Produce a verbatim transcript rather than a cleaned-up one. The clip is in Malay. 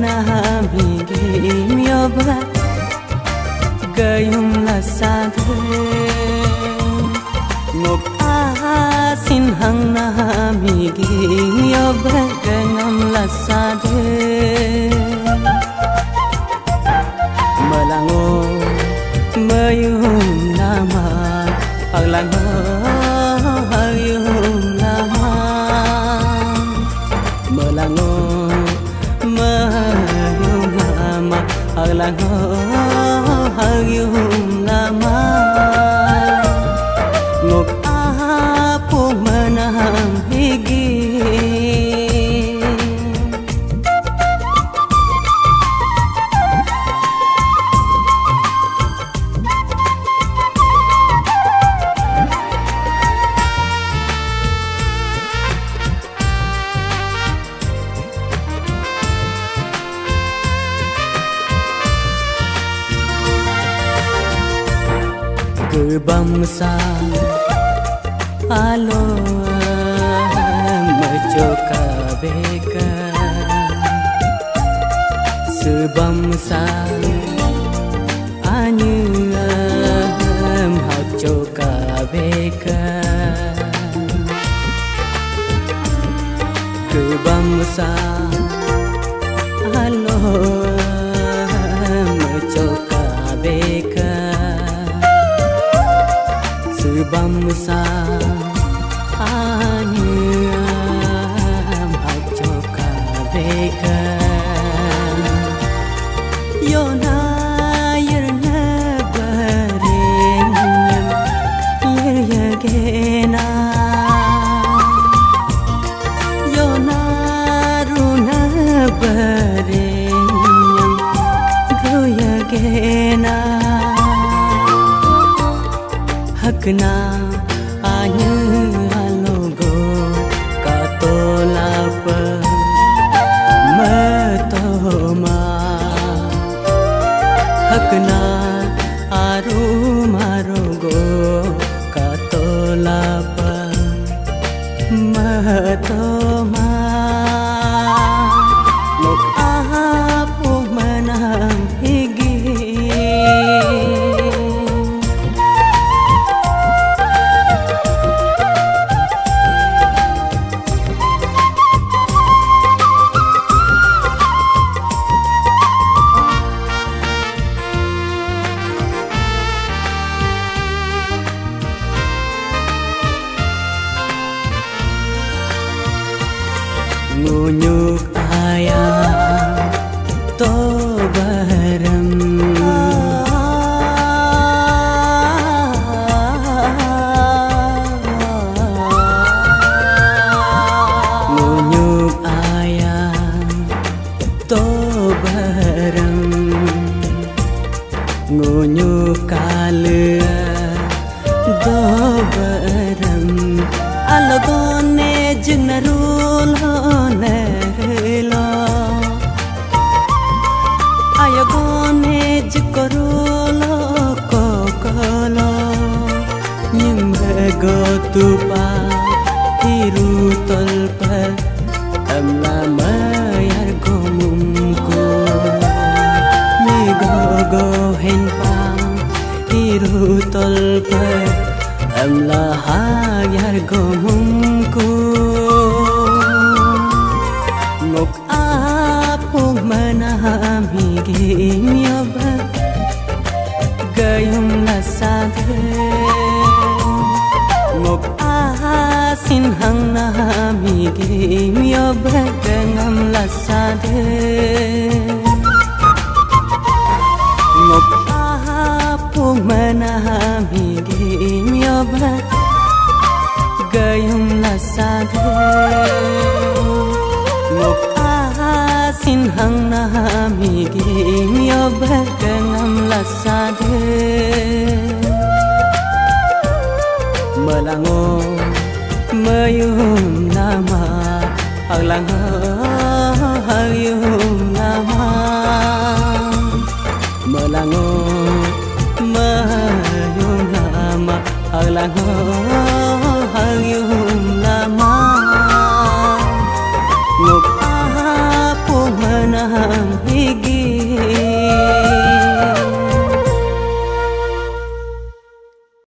menahami mioba gayung la sadhe ngok asin hang nahami mioba gangam la sadhe melango mayum nama aglango hayum nama melango mayum nama aglango hayum nama ngok apo manaham higi bangsa alo mecoka beka sebangsa anyam hak coka beka ke bangsa alo mecoka beka bangsa anyam hak coka beka yona yerna barenyam yer yagena yona runa barenyam ro yagena hakna anya alogo katolapa matoma hakna aru marogo katolapa matoma lok apo manam higi ngunyuk ayam to barem ngunyuk ayam to barem ngunyuk kalea do barem alagone jinarul ayagone jikorolo kokolo nyimego tupa hiru tolpa amla mayar gomumko migogo henpa hiru tolpa amla hayar gomumko ngok apo manahami mioba gayung la sadhe ngok asin hang nahami mioba gangam la sadhe ngok apo manahami mioba gayung la sadhe ngok asin hang nahami mioba gangam la sadhe melango mayum nama aglango hayum nama melango mayum nama aglango hayum